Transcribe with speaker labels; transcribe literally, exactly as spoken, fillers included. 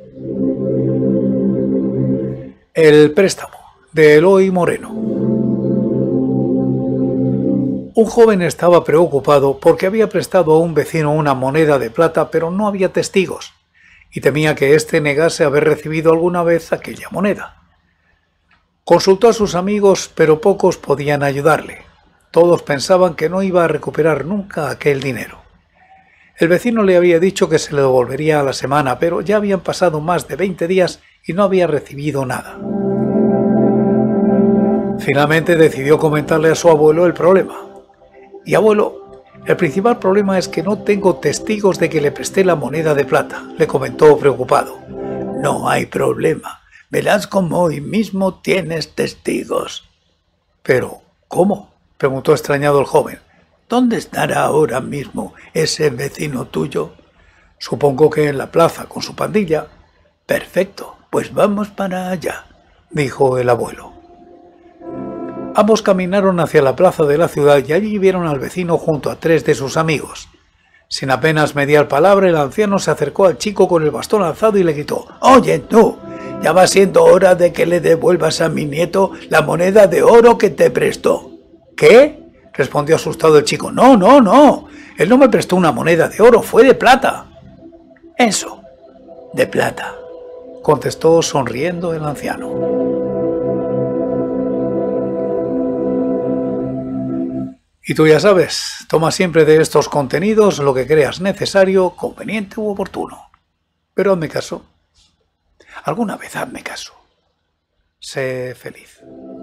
Speaker 1: El préstamo, de Eloy Moreno. Un joven estaba preocupado porque había prestado a un vecino una moneda de plata, pero no había testigos, y temía que éste negase haber recibido alguna vez aquella moneda. Consultó a sus amigos, pero pocos podían ayudarle. Todos pensaban que no iba a recuperar nunca aquel dinero. El vecino le había dicho que se le devolvería a la semana, pero ya habían pasado más de veinte días y no había recibido nada. Finalmente decidió comentarle a su abuelo el problema. Y abuelo, el principal problema es que no tengo testigos de que le presté la moneda de plata, le comentó preocupado.
Speaker 2: No hay problema, verás como hoy mismo tienes testigos.
Speaker 1: Pero, ¿cómo?, preguntó extrañado el joven.
Speaker 2: ¿Dónde estará ahora mismo ese vecino tuyo?
Speaker 1: Supongo que en la plaza con su pandilla.
Speaker 2: Perfecto, pues vamos para allá,
Speaker 1: dijo el abuelo. Ambos caminaron hacia la plaza de la ciudad y allí vieron al vecino junto a tres de sus amigos. Sin apenas mediar palabra, el anciano se acercó al chico con el bastón alzado y le gritó:
Speaker 2: «Oye tú, ya va siendo hora de que le devuelvas a mi nieto la moneda de oro que te prestó».
Speaker 1: «¿Qué?», respondió asustado el chico. «No, no, no, él no me prestó una moneda de oro, fue de plata».
Speaker 2: «Eso, de plata»,
Speaker 1: contestó sonriendo el anciano. Y tú ya sabes, toma siempre de estos contenidos lo que creas necesario, conveniente u oportuno. Pero hazme caso. Alguna vez hazme caso. Sé feliz.